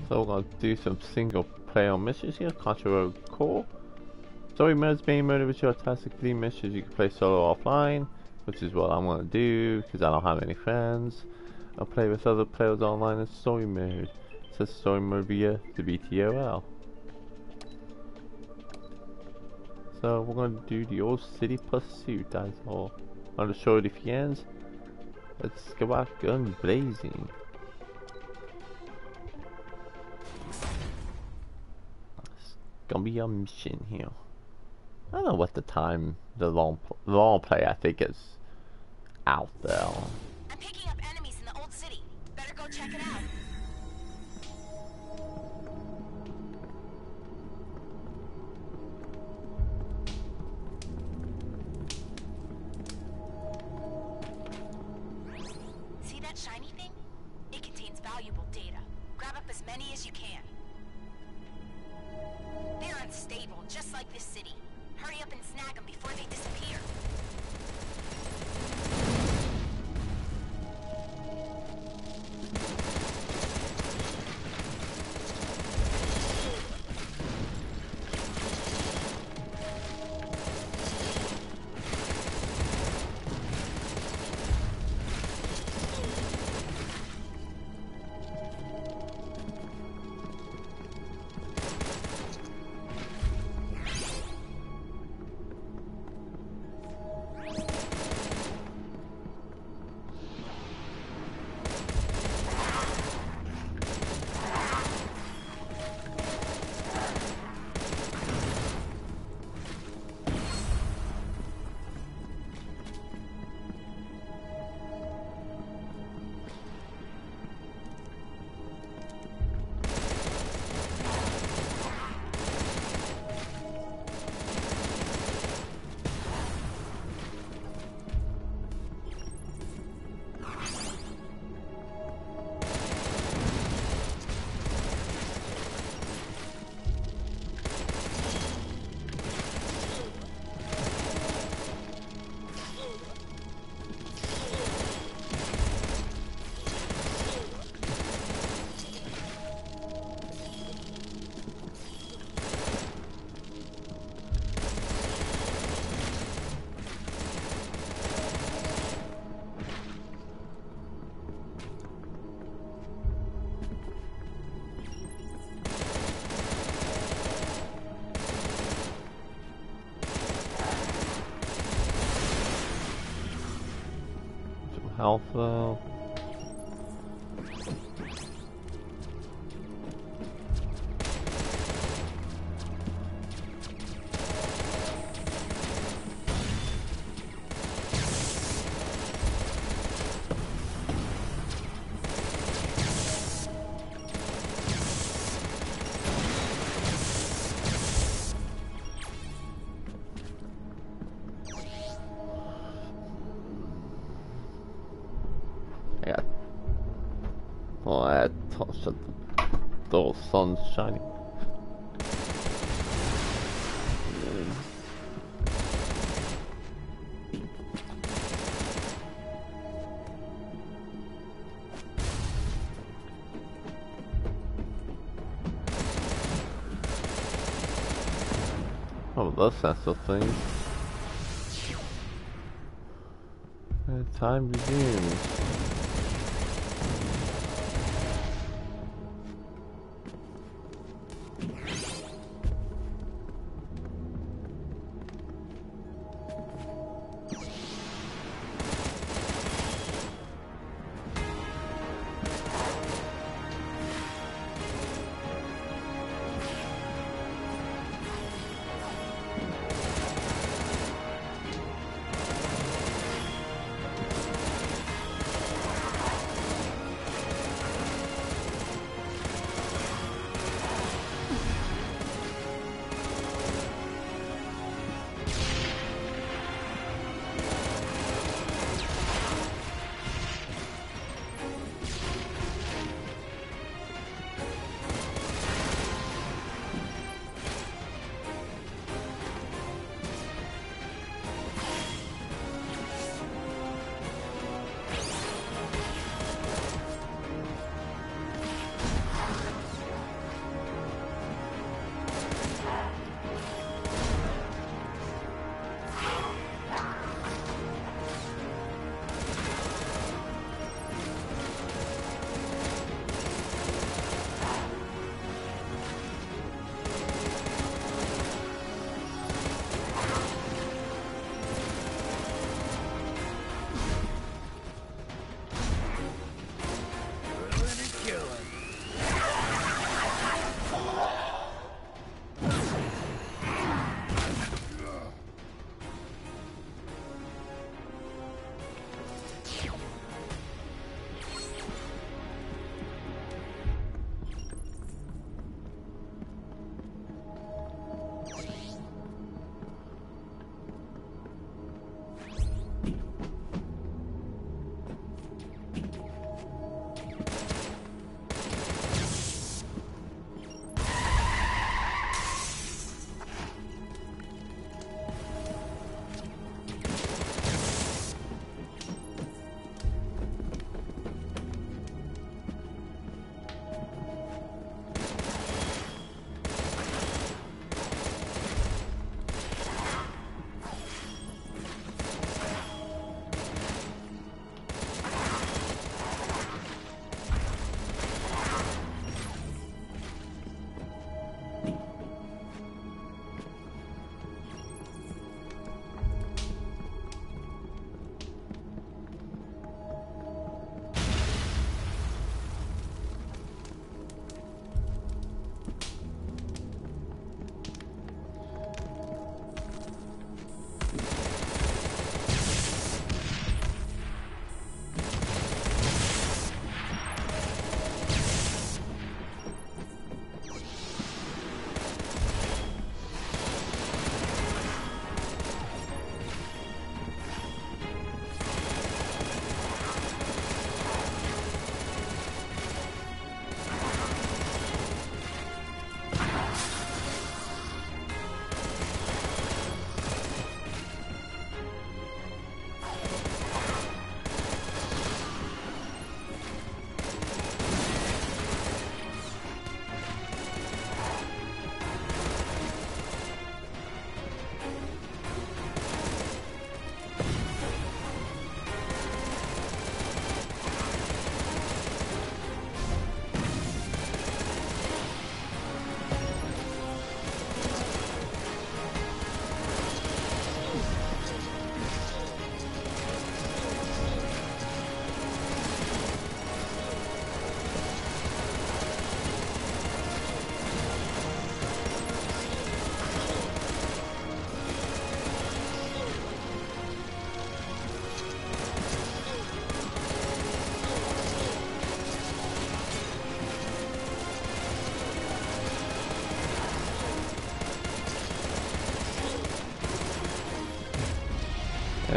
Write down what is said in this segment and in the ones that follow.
So we're gonna do some single player missions here. Contra Road Core. Story mode's main mode, which are task theme missions. You can play solo offline, which is what I'm gonna do because I don't have any friends. I'll play with other players online in story mode. It says story mode via the BTOL. So we're gonna do the old city pursuit. That's all. On the show the ends. Let's go out gun blazing. It's gonna be a mission here. I don't know what the time the long play I think is out there. I'm picking up enemies in the old city. Better go check it out. See that shiny thing? It contains valuable data. Grab up as many as you can. They're unstable, just like this city. Hurry up and snag them before they disappear. Health though. Yeah. Oh, that touch of the sun's shining. Oh, those sense of things. Time resumes.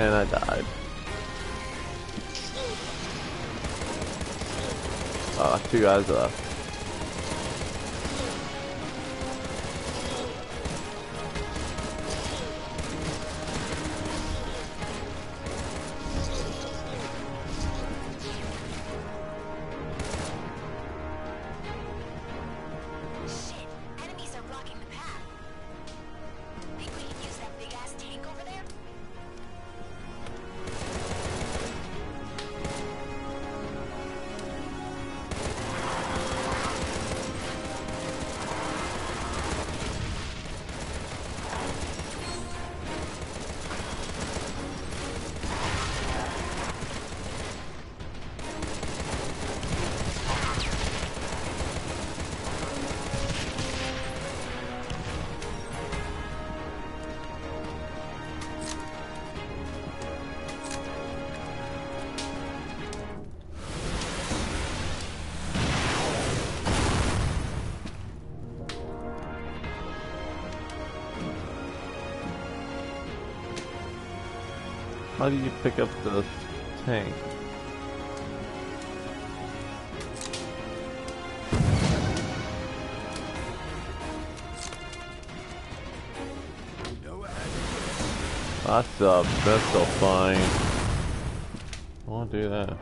And I died. Oh, 2 guys left. Shit, enemies are blocking the path. Think we can use that big ass tank over there? How do you pick up the tank? That's a missile fine. I won't do that.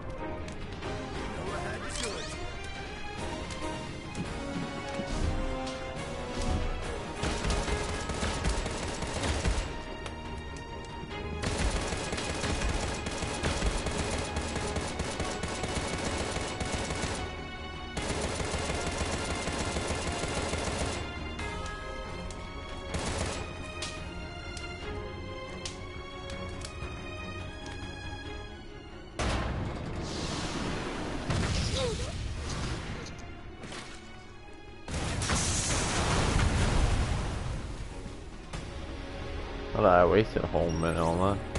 Well, I wasted a whole minute on that.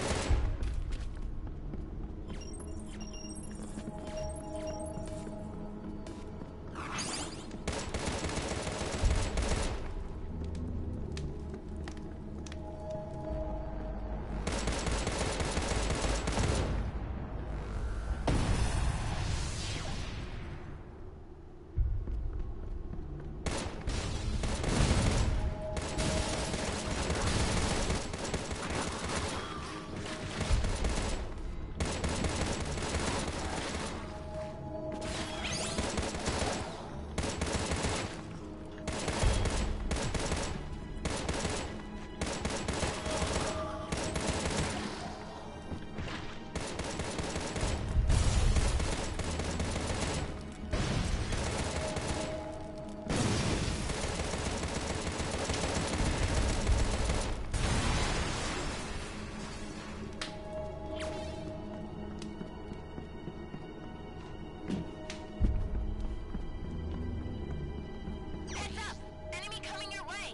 Heads up! Enemy coming your way!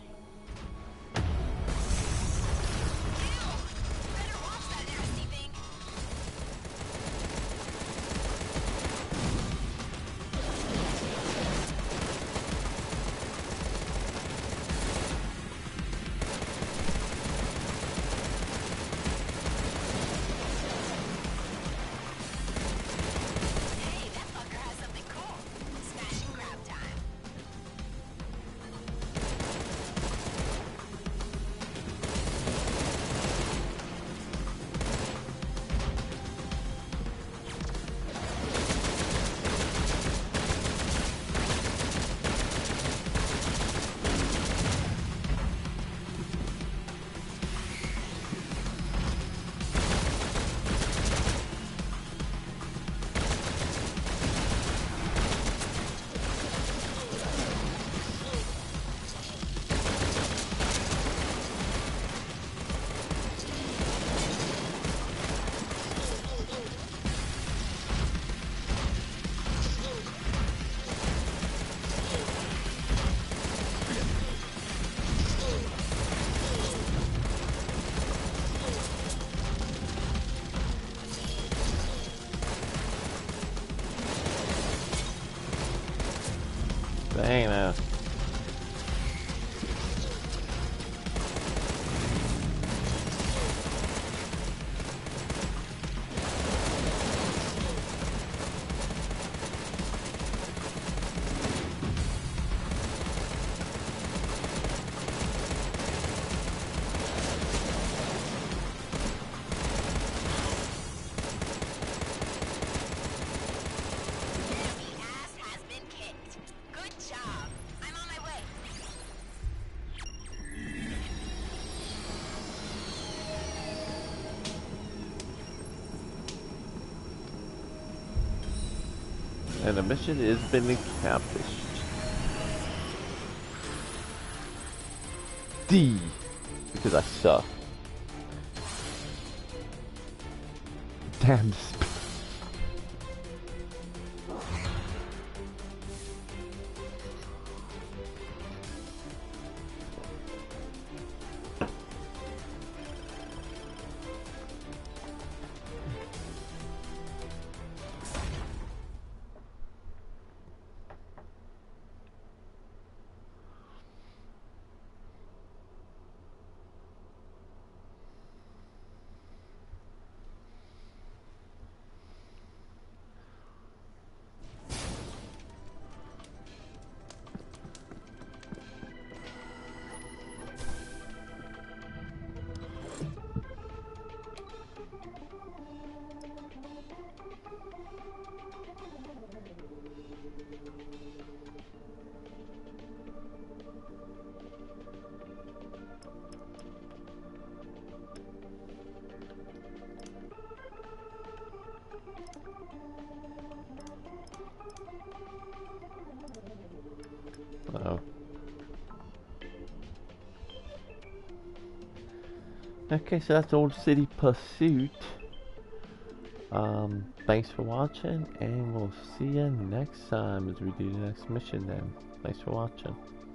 Ew! Better watch that nasty thing! Hey, that fucker has something cool. Smash and grab time. Dang now. And the mission has been accomplished. D! Because I suck. Damn this. Oh. Okay, so that's Old City Pursuit. Thanks for watching, and we'll see you next time as we do the next mission then. Thanks for watching.